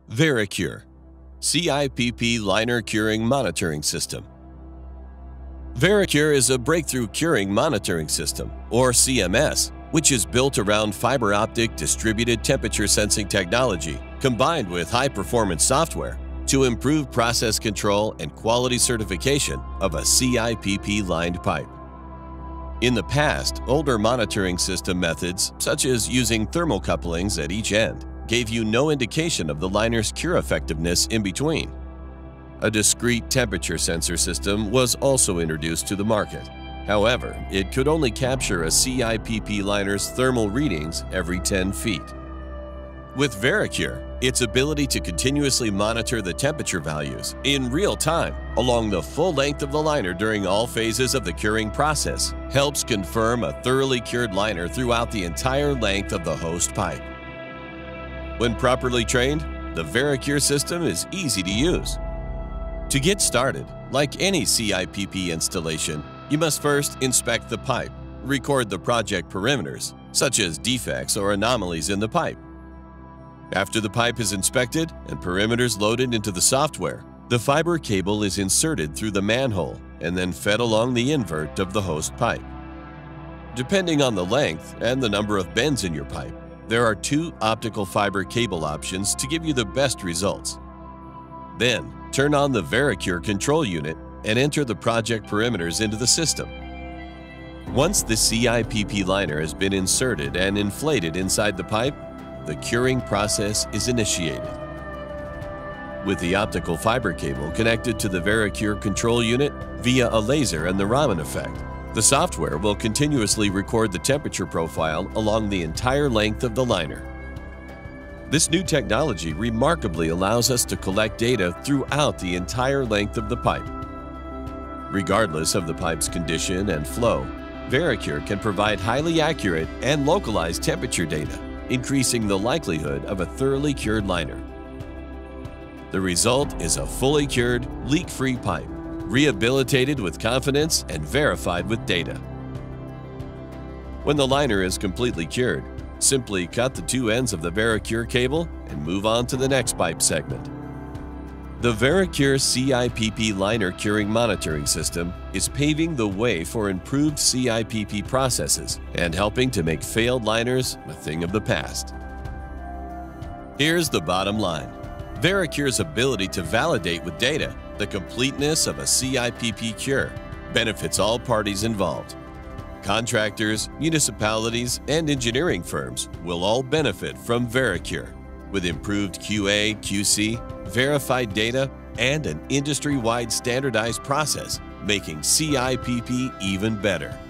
VeriCure CIPP Liner Curing Monitoring System. VeriCure is a breakthrough curing monitoring system, or CMS, which is built around fiber optic distributed temperature sensing technology combined with high-performance software to improve process control and quality certification of a CIPP-lined pipe. In the past, older monitoring system methods, such as using thermal couplings at each end, gave you no indication of the liner's cure effectiveness in between. A discrete temperature sensor system was also introduced to the market. However, it could only capture a CIPP liner's thermal readings every 10 feet. With VeriCure, its ability to continuously monitor the temperature values in real time along the full length of the liner during all phases of the curing process helps confirm a thoroughly cured liner throughout the entire length of the host pipe. When properly trained, the VeriCure system is easy to use. To get started, like any CIPP installation, you must first inspect the pipe, record the project parameters, such as defects or anomalies in the pipe. After the pipe is inspected and parameters loaded into the software, the fiber cable is inserted through the manhole and then fed along the invert of the host pipe. Depending on the length and the number of bends in your pipe, there are 2 optical fiber cable options to give you the best results. Then, turn on the VeriCure control unit and enter the project parameters into the system. Once the CIPP liner has been inserted and inflated inside the pipe, the curing process is initiated. With the optical fiber cable connected to the VeriCure control unit via a laser and the Raman effect, the software will continuously record the temperature profile along the entire length of the liner. This new technology remarkably allows us to collect data throughout the entire length of the pipe. Regardless of the pipe's condition and flow, VeriCure can provide highly accurate and localized temperature data, increasing the likelihood of a thoroughly cured liner. The result is a fully cured, leak-free pipe, rehabilitated with confidence and verified with data. When the liner is completely cured, simply cut the 2 ends of the VeriCure cable and move on to the next pipe segment. The VeriCure CIPP Liner Curing Monitoring System is paving the way for improved CIPP processes and helping to make failed liners a thing of the past. Here's the bottom line. VeriCure's ability to validate with data the completeness of a CIPP cure benefits all parties involved. Contractors, municipalities, and engineering firms will all benefit from VeriCure, with improved qaqc, verified data, and an industry-wide standardized process, making CIPP even better.